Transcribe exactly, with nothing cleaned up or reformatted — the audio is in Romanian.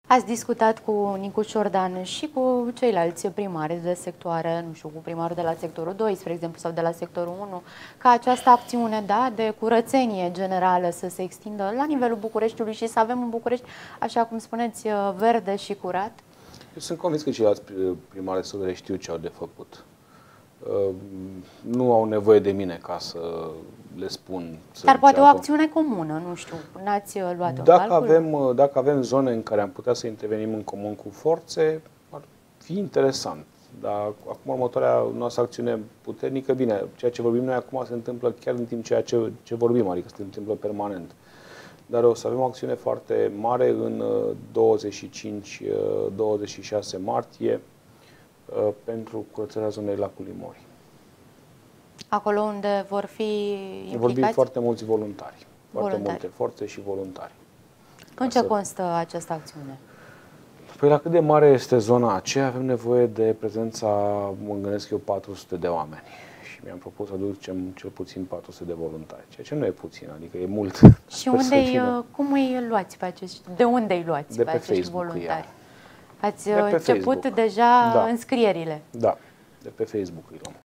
Ați discutat cu Nicu Ciordan și cu ceilalți primari de sectoare, nu știu, cu primarul de la sectorul doi, spre exemplu, sau de la sectorul unu, ca această acțiune, da, de curățenie generală să se extindă la nivelul Bucureștiului și să avem un București, așa cum spuneți, verde și curat? Eu sunt convins că ceilalți primari de sectoare știu ce au de făcut. Nu au nevoie de mine ca să le spun. Dar poate o acțiune comună, nu știu, n-ați luat-o în dacă calcul? avem, dacă avem zone în care am putea să intervenim în comun cu forțe, ar fi interesant. Dar acum următoarea noastră acțiune puternică, bine, ceea ce vorbim noi acum se întâmplă chiar în timp ceea ce, ce vorbim, adică se întâmplă permanent. Dar o să avem o acțiune foarte mare în douăzeci și cinci douăzeci și șase martie pentru curățarea zonei lacului Mori. Acolo unde vor fi implicați? Vor fi foarte mulți voluntari, foarte voluntari. multe forțe și voluntari. În ce constă această acțiune? Păi la cât de mare este zona aceea, avem nevoie de prezența, mă gândesc eu, patru sute de oameni. Și mi-am propus să aducem cel puțin patru sute de voluntari, ceea ce nu e puțin, adică e mult. Și unde cum îi luați pe acești, de unde îi luați de pe, pe acești Facebook voluntari? Ați de pe început Facebook. deja Da. înscrierile? Da, de pe Facebook îi luăm.